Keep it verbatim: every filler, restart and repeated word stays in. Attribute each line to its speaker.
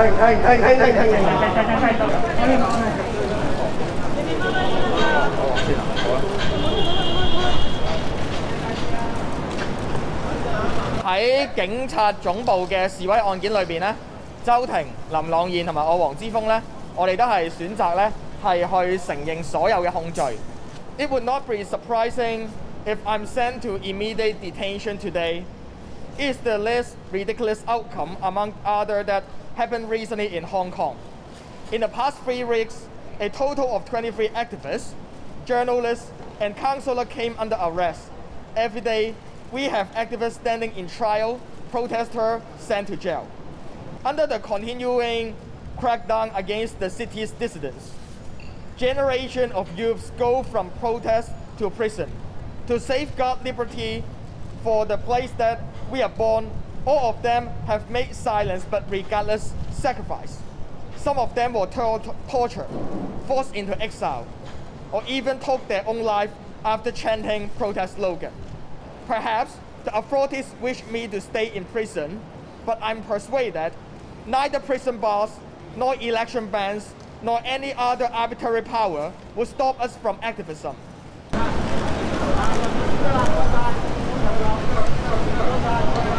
Speaker 1: 喺警察總部嘅示威案件裏邊咧，周庭、林朗彥同埋我黃之鋒咧，我哋都係選擇咧係去承認所有嘅控罪。It would not be surprising if I'm sent to immediate detention today. It is the least ridiculous outcome among other that happened recently in Hong Kong. In the past three weeks, a total of twenty-three activists, journalists, and councillors came under arrest. Every day, we have activists standing in trial, protesters sent to jail. Under the continuing crackdown against the city's dissidents, generations of youths go from protest to prison. To safeguard liberty for the place that we are born, all of them have made silence but regardless sacrifice. Some of them were tortured, forced into exile, or even took their own life after chanting protest slogan. Perhaps the authorities wish me to stay in prison, but I'm persuaded that neither prison bars, nor election bans, nor any other arbitrary power will stop us from activism. Thank you.